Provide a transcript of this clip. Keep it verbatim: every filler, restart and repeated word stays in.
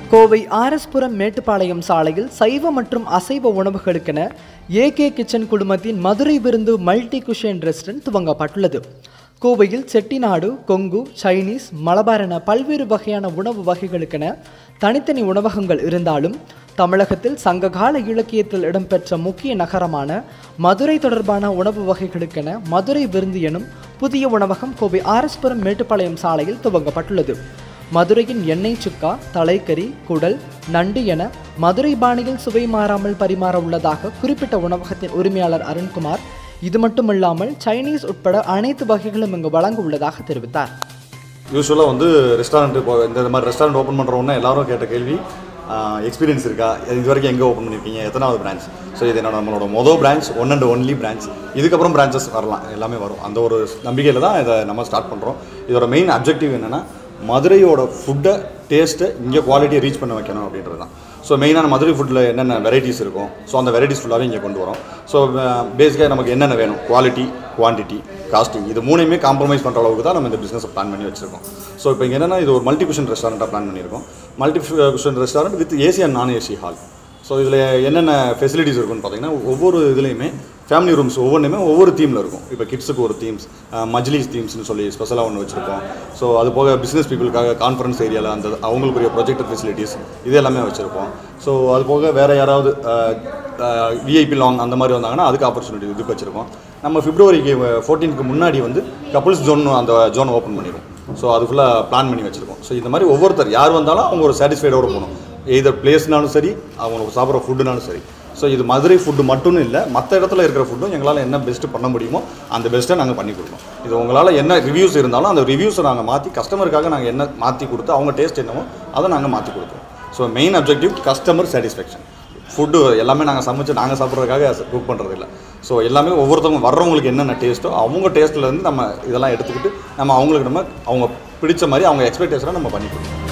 கோவை ஆர்எஸ்புரம் மேட்டுப்பாளையம் சாலையில் சைவ மற்றும் அசைவ உணவுகளுக்கென ஏகே கிச்சன் குழுமத்தின் மதுரை விருந்து மல்டி குஷன் ரெஸ்டாரண்ட் துவங்கப்பட்டுள்ளது. கோவையில் செட்டிநாடு, கொங்கு, சைனீஸ், மலபார் என பல்வேறு வகையான உணவு வகைகளுக்கென தனித்தனி உணவகங்கள் இருந்தாலும் தமிழகத்தில் சங்ககால இலக்கியத்தில் இடம்பெற்ற முக்கிய நகரமான மதுரை தொடர்பான உணவு வகைகளுக்கென மதுரை விருந்து எனும் புதிய உணவகம் கோவை ஆர்எஸ்புரம் மேட்டுப்பாளையம் சாலையில் துவங்கப்பட்டுள்ளது. மதுரையின் எண்ணெய் சுக்கா, தலைக்கறி, குடல், நண்டு என மதுரை பாணியில் சுவை மாறாமல் பரிமாற உள்ளதாக குறிப்பிட்ட உணவகத்தின் உரிமையாளர் அருண்குமார், இது மட்டுமில்லாமல் சைனீஸ் உட்பட அனைத்து வகைகளும் இங்கு வழங்க உள்ளதாக தெரிவித்தார். யூஸ்வலாக வந்து ரெஸ்டாரண்ட் இப்போ இந்த மாதிரி ரெஸ்டாரண்ட் ஓப்பன் பண்ணுறோன்னா எல்லாரும் கேட்ட கேள்வி எக்ஸ்பீரியன்ஸ் இருக்கா, இது வரைக்கும் எங்கே ஓப்பன் பண்ணியிருக்கீங்க, எத்தனாவது பிரான்ச். ஸோ இது என்னோட நம்மளோட மொதல் branch, one and only branch. இதுக்கப்புறம் பிரான்ச்சஸ் வரலாம், எல்லாமே வரும். அந்த ஒரு நம்பிக்கையில் தான் இதை நம்ம ஸ்டார்ட் பண்ணுறோம். இதோட மெயின் அப்ஜெக்டிவ் என்னென்னா மதுரையோட ஃபுட்டை டேஸ்ட்டை இங்கே குவாலிட்டியை ரீச் பண்ண வைக்கணும் அப்படின்றது தான். ஸோ மெயினான மதுரை ஃபுட்டில் என்னென்ன வெரைட்டிஸ் இருக்கும், ஸோ அந்த வெரைட்டிஸ் ஃபுல்லாகவே இங்கே கொண்டு வரோம். ஸோ பேசிக்காக நமக்கு என்னென்ன வேணும், குவாலிட்டி, குவான்டிட்டி, காஸ்டிங், இது மூணையுமே காம்ப்ரமைஸ் பண்ணுற அளவுக்கு தான் நம்ம இந்த பிஸ்னஸை பிளான் பண்ணி வச்சுருக்கோம். ஸோ இப்போ இங்கே என்னென்னா இது ஒரு மல்டி குஷன் ரெஸ்டாரண்ட்டாக பிளான் பண்ணியிருக்கோம். Multi cuisine restaurant with AC and non AC hall. So இதில் என்னென்ன ஃபெசிலிட்டிஸ் இருக்குன்னு பார்த்தீங்கன்னா ஒவ்வொரு இதுலேயுமே ஃபேமிலி ரூம்ஸ் ஒவ்வொன்றுமே ஒவ்வொரு தீமில் இருக்கும். இப்போ கிட்ஸுக்கு ஒரு தீம்ஸ், மஜ்லிஸ் தீம்ஸ்னு சொல்லி ஸ்பெஷலாக ஒன்று வச்சுருக்கோம். ஸோ அது போக பிஸ்னஸ் பீப்புளுக்காக கான்ஃபரன்ஸ் ஏரியாவில் அந்த அவங்களுக்குரிய ப்ரொஜெக்டர் ஃபெசிலிட்டிஸ் இது எல்லாமே வச்சுருப்போம். ஸோ அது போக வேறு யாராவது விஐபி லாங் அந்த மாதிரி வந்தாங்கன்னா அதுக்கு ஆப்பர்ச்சுனிட்டி இதுக்கு வச்சுருக்கோம். நம்ம பிப்ரவரிக்கு ஃபோர்டீனுக்கு முன்னாடி வந்து கப்புள்ஸ் ஜோன் அந்த ஜோன் ஓப்பன் பண்ணிடுவோம். ஸோ அது ஃபுல்லாக பிளான் பண்ணி வச்சுருக்கோம். ஸோ இந்த மாதிரி ஒவ்வொருத்தர் யார் வந்தாலும் அவங்க ஒரு சாட்டிஸ்ஃபைடோடு போகணும். எதர் பிளேஸ்னாலும் சரி, அவங்க சாப்பிட்ற ஃபுட்டுனாலும் சரி. ஸோ இது மதுரை ஃபுட்டு மட்டும் இல்லை, மற்ற இடத்துல இருக்கிற ஃபுட்டும் எங்களால் என்ன பெஸ்ட்டு பண்ண முடியுமோ அந்த பெஸ்ட்டை நாங்கள் பண்ணி கொடுப்போம். இது உங்களால் என்ன ரிவ்யூஸ் இருந்தாலும் அந்த ரிவ்யூஸை நாங்கள் மாற்றி கஸ்டமருக்காக நாங்கள் என்ன மாற்றி கொடுத்து அவங்க டேஸ்ட் என்னவோ அதை நாங்கள் மாற்றி கொடுப்போம். So main objective customer satisfaction. Food எல்லாமே நாங்கள் சமைச்சு நாங்கள் சாப்பிட்றதுக்காக குக் பண்ணுறது இல்லை. ஸோ எல்லாமே ஒவ்வொருத்தவங்க வர்றவங்களுக்கு என்னென்ன டேஸ்ட்டோ அவங்க டேஸ்ட்டிலேருந்து நம்ம இதெல்லாம் எடுத்துக்கிட்டு நம்ம அவங்களுக்கு நம்ம அவங்க பிடிச்ச மாதிரி அவங்க எக்ஸ்பெக்டேஷனை நம்ம பண்ணி கொடுப்போம்.